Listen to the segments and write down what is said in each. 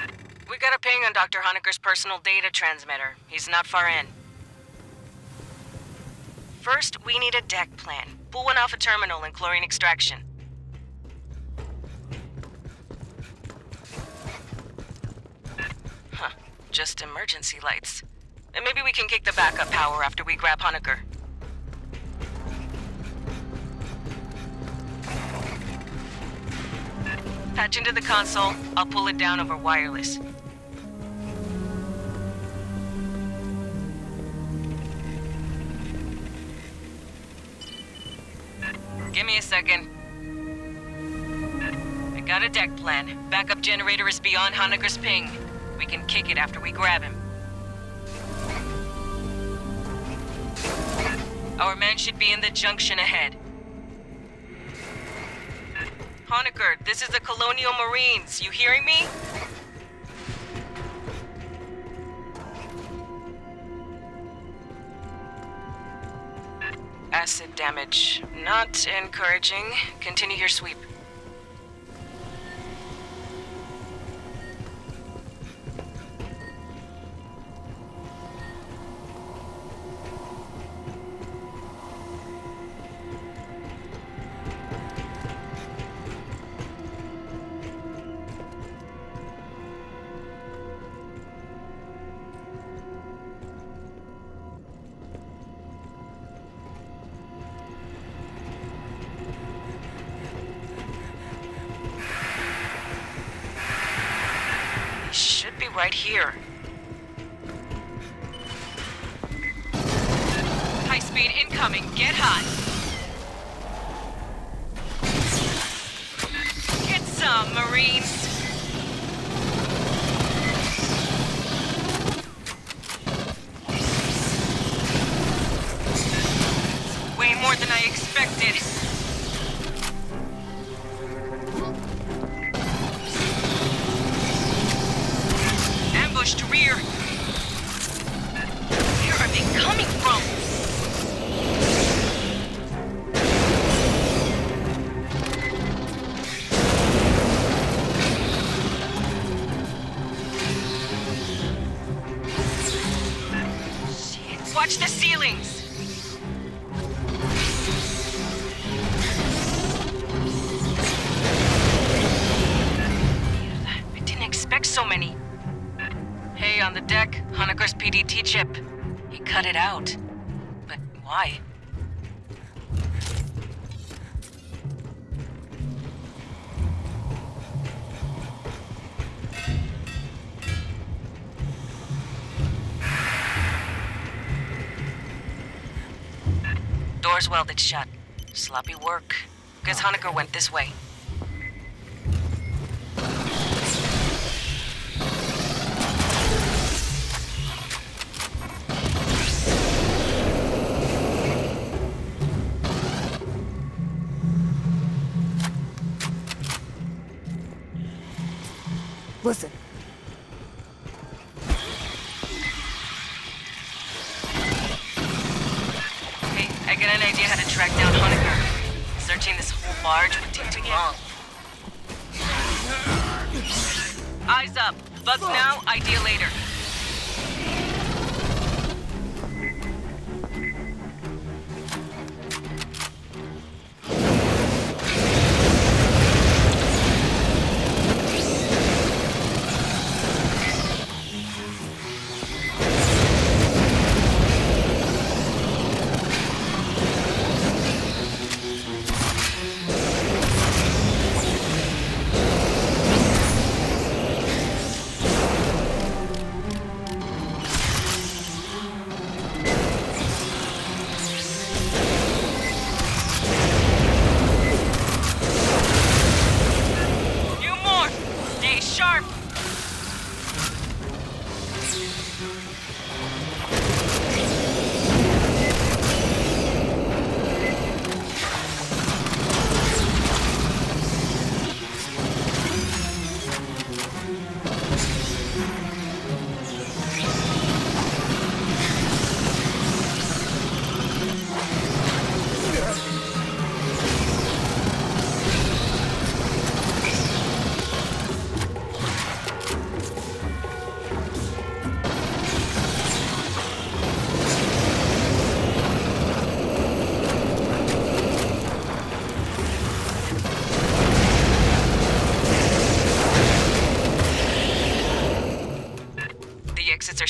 We got a ping on Dr. Honecker's personal data transmitter. He's not far in. First, we need a deck plan. Pull one off a terminal and chlorine extraction. Huh. Just emergency lights. And maybe we can kick the backup power after we grab Honecker. Patch into the console. I'll pull it down over wireless. Give me a second. I got a deck plan. Backup generator is beyond Honecker's ping. We can kick it after we grab him. Our men should be in the junction ahead. Honecker, this is the Colonial Marines. You hearing me? Acid damage. Not encouraging. Continue your sweep. Right here. High speed incoming. Get hot. Get some, Marines. Way more than I expected. To rear. Where are they coming from? Shit. Watch the ceilings. I didn't expect so many. Hey, on the deck, Honecker's PDT chip. He cut it out. But why? Door's welded shut. Sloppy work. Guess Honecker went this way. Listen. Hey, I got an idea how to track down Honecker. Searching this whole barge would take too long. Eyes up. Bugs now, idea later.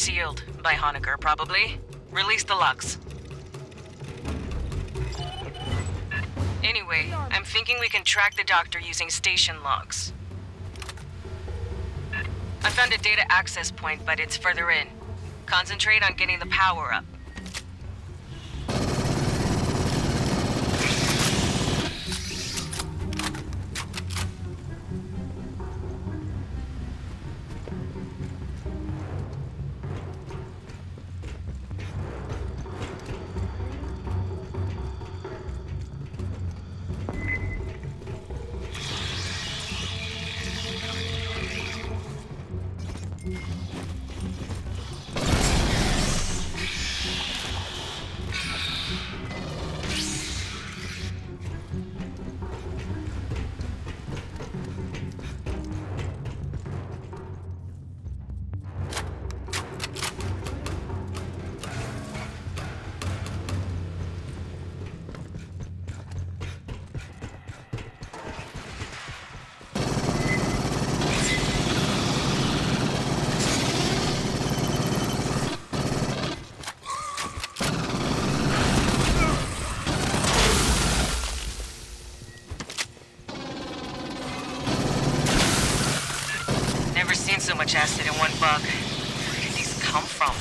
sealed. By Honecker, probably. Release the locks. Anyway, I'm thinking we can track the doctor using station logs. I found a data access point, but it's further in. Concentrate on getting the power up. So much acid in one bug. Where did these come from?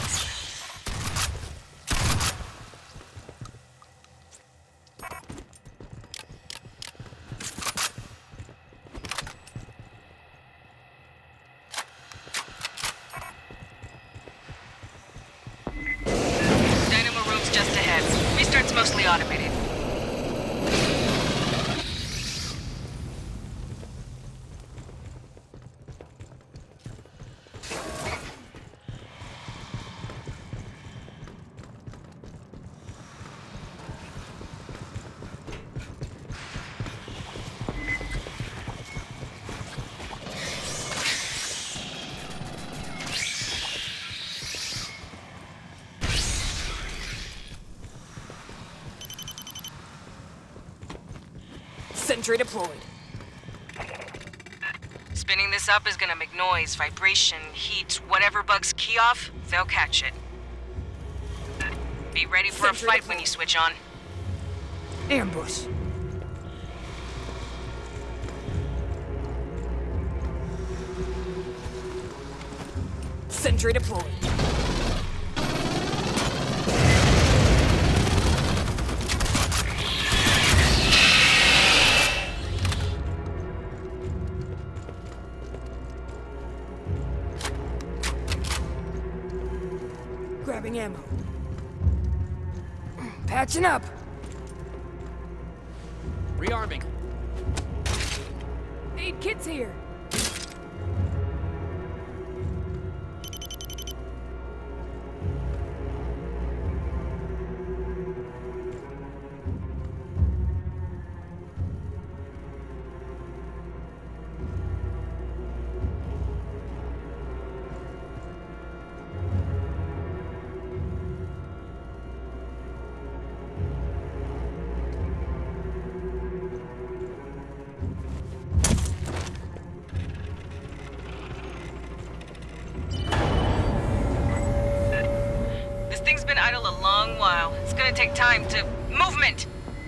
Dynamo room's just ahead. Restart's mostly automated. Sentry deployed. Spinning this up is gonna make noise, vibration, heat, whatever bugs key off, they'll catch it. Be ready for a fight when you switch on. Ambush. Sentry deployed. Grabbing ammo. Patching up. Rearming. Aid kit's here. Been idle a long while. It's gonna take time to... Movement!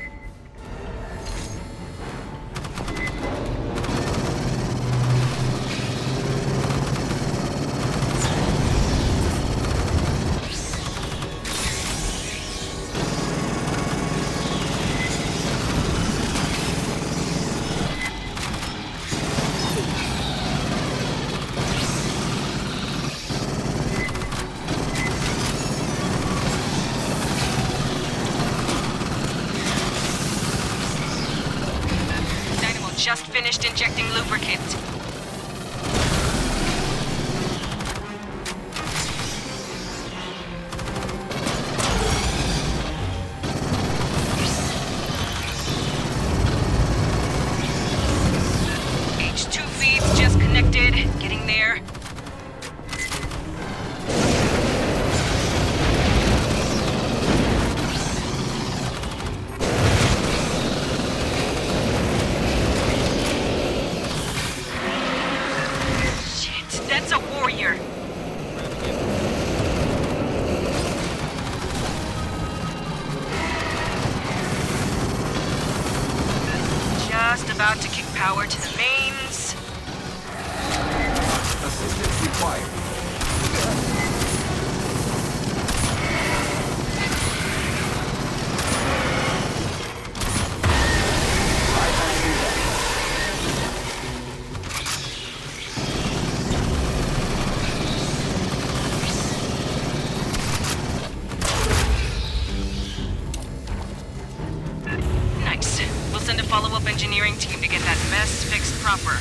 Just finished injecting lubricant. H2 feeds just connected. Getting there. power to the mains. Assistance required. Nice. We'll send a follow-up engineering team to get that mess fixed proper.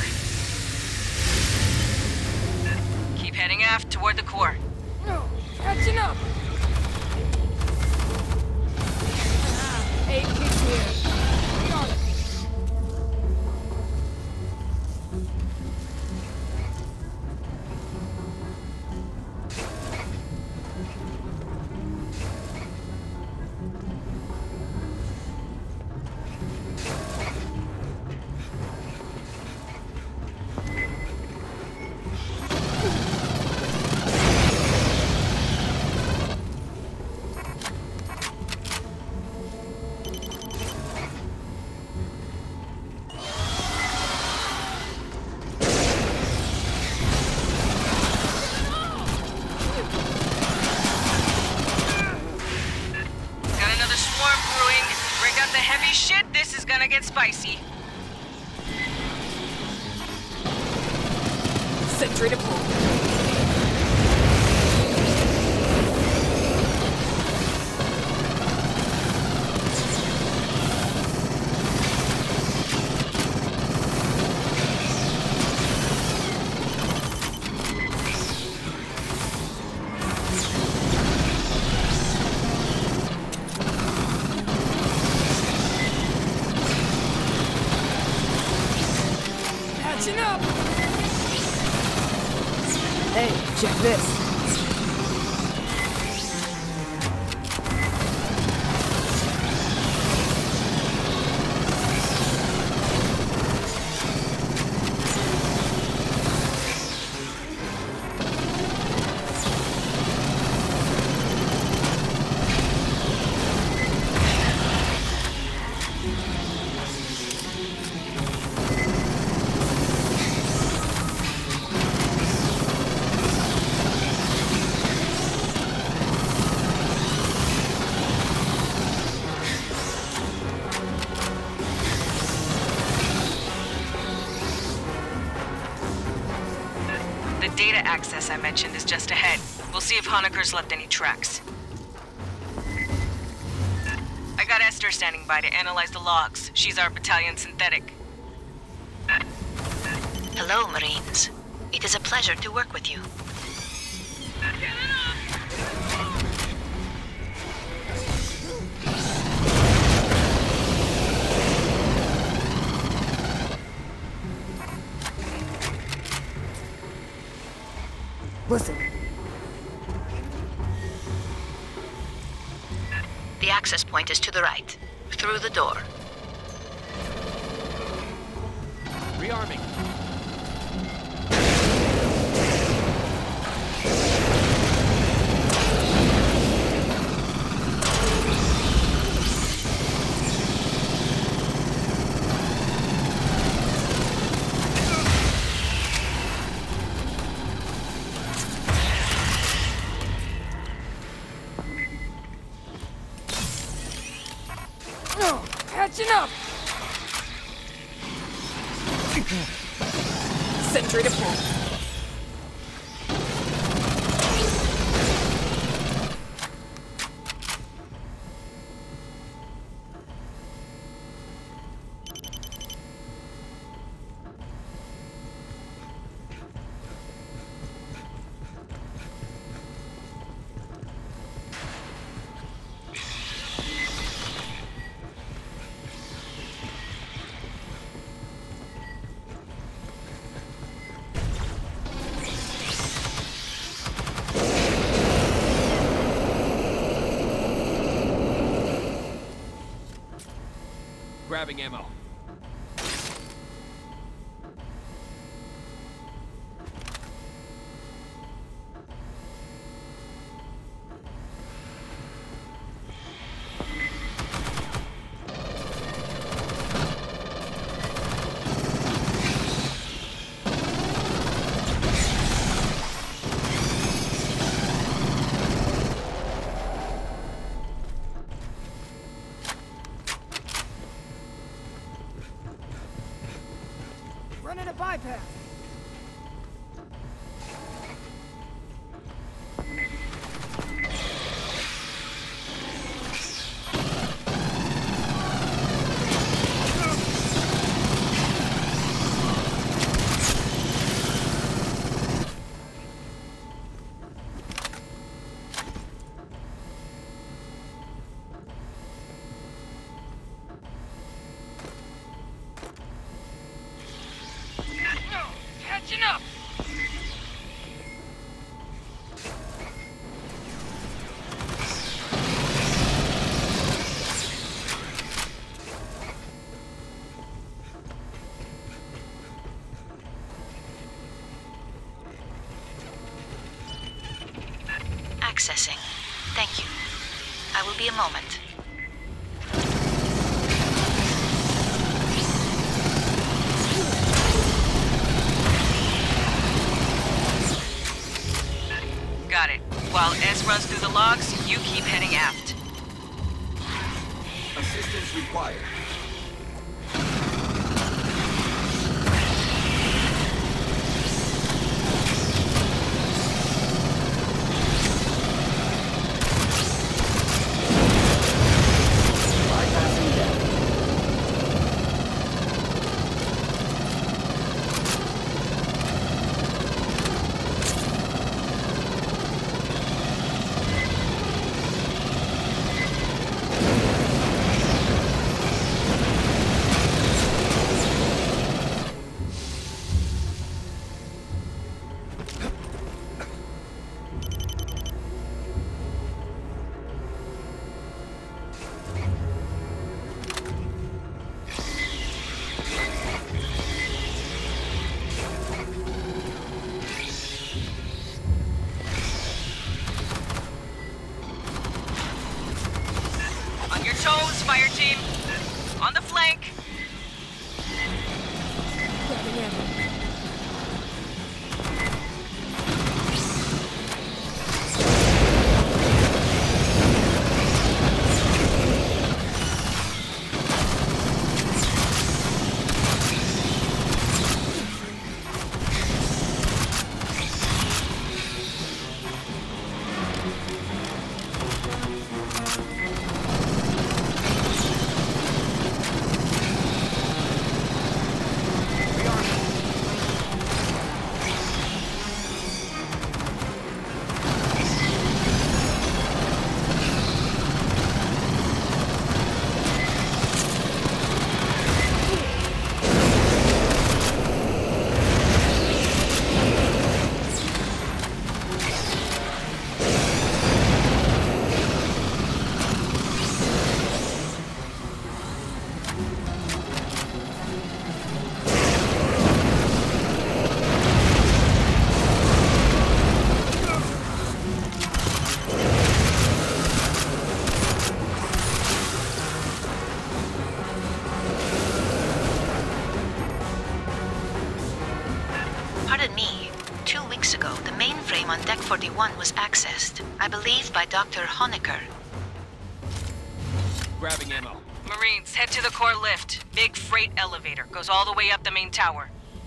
Keep heading aft toward the core. No, catching up. Eight kids here. Got it. Got another swarm brewing. Bring out the heavy shit. This is gonna get spicy. Sentry deployed. Catching up. Hey, check this. The data access I mentioned is just ahead. We'll see if Honecker's left any tracks. I got Esther standing by to analyze the logs. She's our battalion synthetic. Hello, Marines. It is a pleasure to work with you. Listen, The access point is to the right, through the door. Rearming. no, catching up. Sentry deployed. Grabbing ammo. bypass. Catching up! Accessing. Thank you. I will be a moment. Got it. While S runs through the logs, you keep heading aft. Assistance required. Bypassing deck. On your toes, fire team. On the flank. Grabbing ammo. Pardon me. 2 weeks ago, the mainframe on Deck 41 was accessed, I believe by Dr. Honecker. Grabbing ammo. Marines, head to the core lift. Big freight elevator. Goes all the way up the main tower.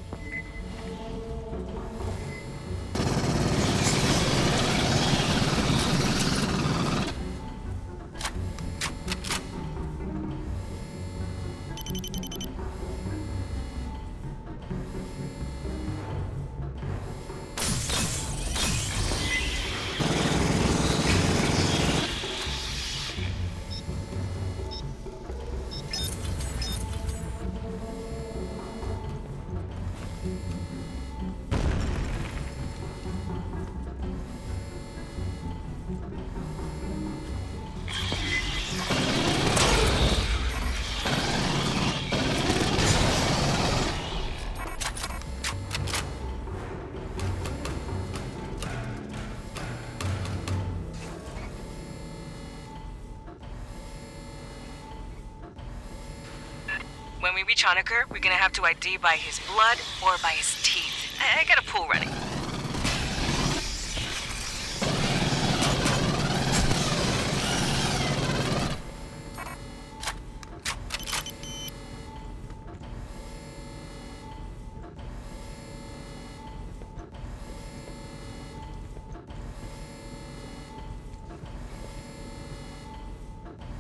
When we reach Honecker, we're gonna have to ID by his blood or by his teeth. I got a pool ready.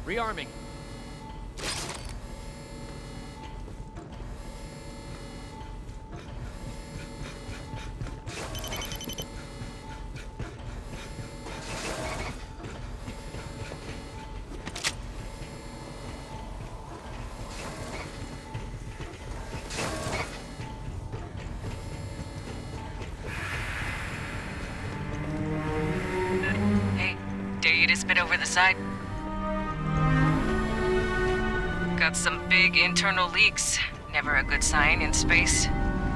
Rearming. Hey, dare you to spit over the side? Got some big internal leaks. Never a good sign in space.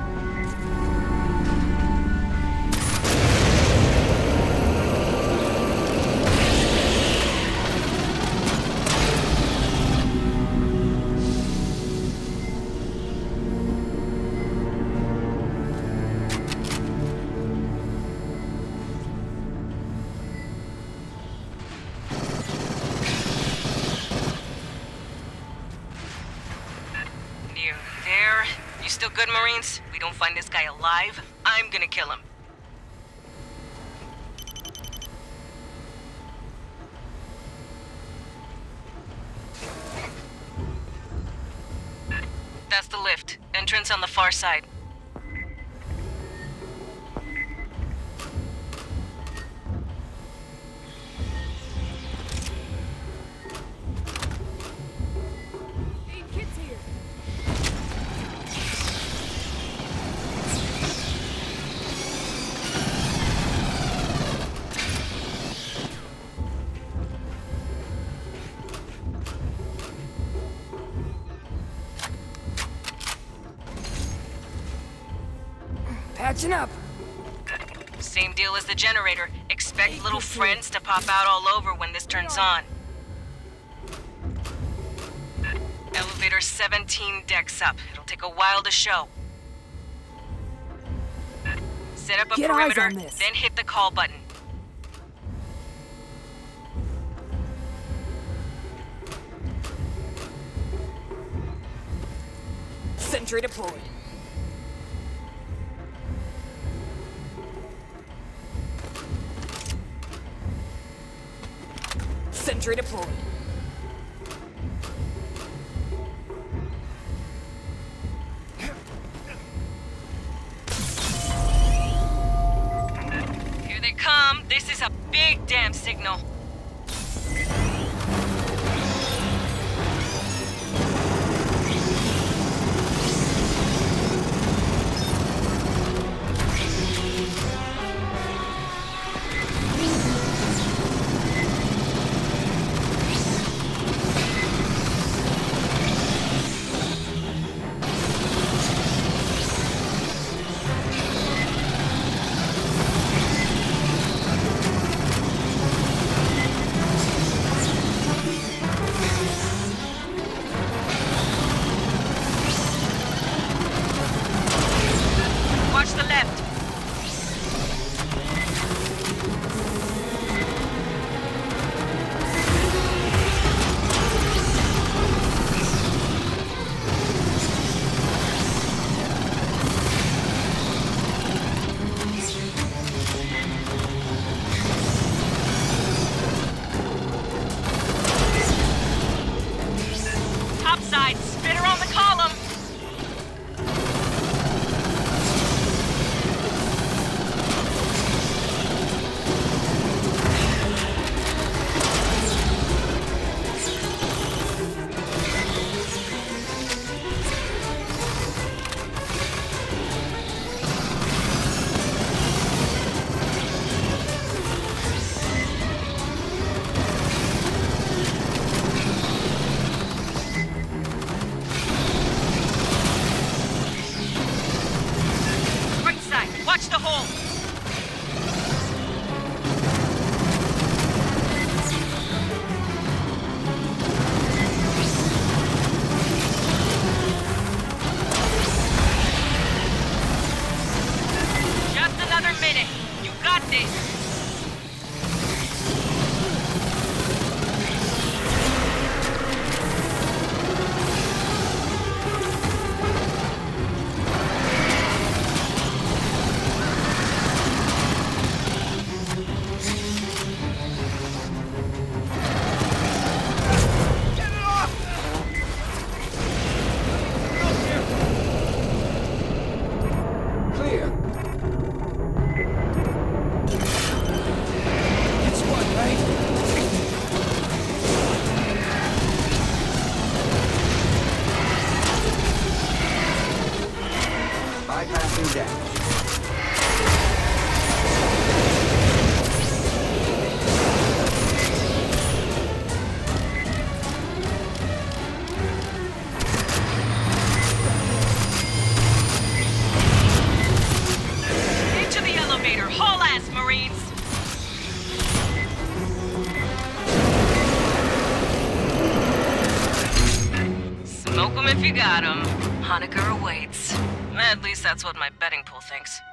You there? You still good, Marines? We don't find this guy alive, I'm gonna kill him. That's the lift. Entrance on the far side. Hey, kids here. Patching up. Same deal as the generator. Expect little friends to pop out all over when this turns on. Elevator 17 decks up. It'll take a while to show. Set up a Get eyes perimeter, on this. then hit the call button. Sentry deployed. Sentry deployed. Here they come. This is a big damn signal. Watch the left. Top side, spitter on the column. Right side, watch the hole. Just another minute. You got this. Placing deck. Into the elevator. Haul ass, Marines. Smoke 'em if you got 'em. Honecker awaits. At least that's what my betting pool thinks.